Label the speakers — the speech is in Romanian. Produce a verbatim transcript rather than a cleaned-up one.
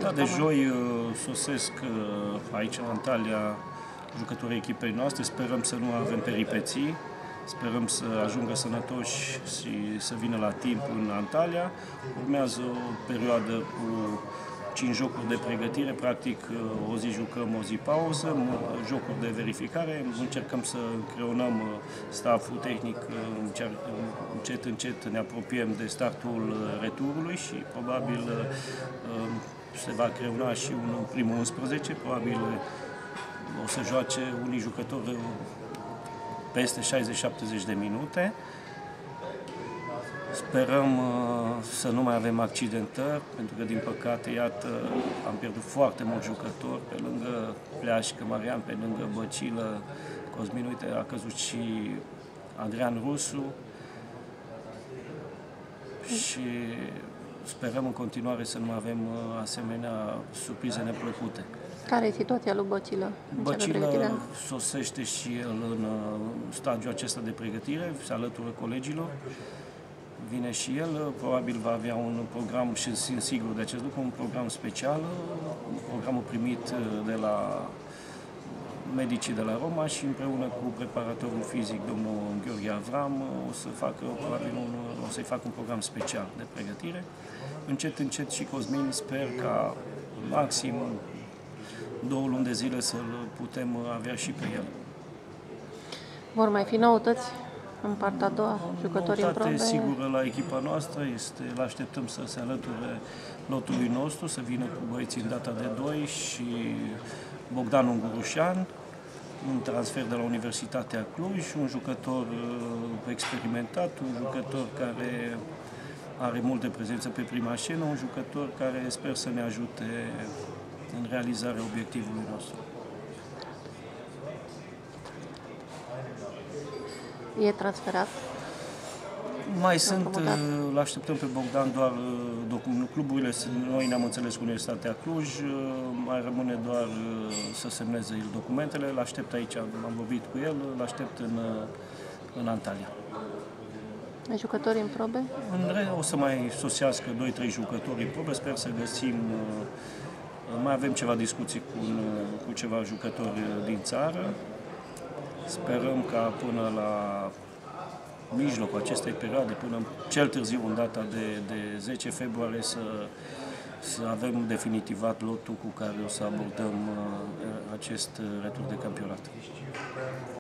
Speaker 1: Da, de joi sosesc aici în Antalya jucătorii echipei noastre, sperăm să nu avem peripeții, sperăm să ajungă sănătoși și să vină la timp în Antalya. Urmează o perioadă cu cinci jocuri de pregătire, practic o zi jucăm, o zi pauză, jocuri de verificare, încercăm să creionăm stafful tehnic, încet, încet ne apropiem de startul returului și probabil se va creuna și un primul unsprezece, probabil o să joace unii jucători peste șaizeci șaptezeci de minute. Sperăm uh, să nu mai avem accidentări, pentru că, din păcate, iată, am pierdut foarte mulți jucători, pe lângă Pleașcă, Marian, pe lângă Băcilă, Cosmin, uite, a căzut și Adrian Rusu și sperăm în continuare să nu avem uh, asemenea surprize neplăcute.
Speaker 2: Care e situația lui Băcilă?
Speaker 1: Băcilă sosește și el în uh, stadiul acesta de pregătire, se alătură colegilor. Vine și el, probabil va avea un program, și sunt sigur de acest lucru, un program special, programul primit de la medicii de la Roma și împreună cu preparatorul fizic, domnul Gheorghe Avram, o să facă probabil un, o să-i facă un program special de pregătire. Încet, încet și Cosmin sper ca maxim două luni de zile să-l putem avea și pe el.
Speaker 2: Vor mai fi noutăți în partea a doua, jucătorii în probe?
Speaker 1: Sigură la echipa noastră, este, îl așteptăm să se alăture lotului nostru, să vină cu băieții în data de doi și Bogdan Ungurușan, un transfer de la Universitatea Cluj, un jucător experimentat, un jucător care are multe prezență pe prima scenă, un jucător care sper să ne ajute în realizarea obiectivului nostru.
Speaker 2: E transferat?
Speaker 1: Mai sunt, îl așteptăm pe Bogdan doar cluburile, noi ne-am înțeles cu Universitatea Cluj, mai rămâne doar să semneze el documentele, îl aștept aici, am vorbit cu el, îl aștept în, în Antalya.
Speaker 2: Jucători în probe?
Speaker 1: În o să mai sosească doi trei jucători în probe, sper să găsim, mai avem ceva discuții cu, cu ceva jucători din țară. Sperăm ca până la mijlocul acestei perioade, până cel târziu în data de, de zece februarie, să, să avem definitivat lotul cu care o să abordăm uh, acest retur de campionat.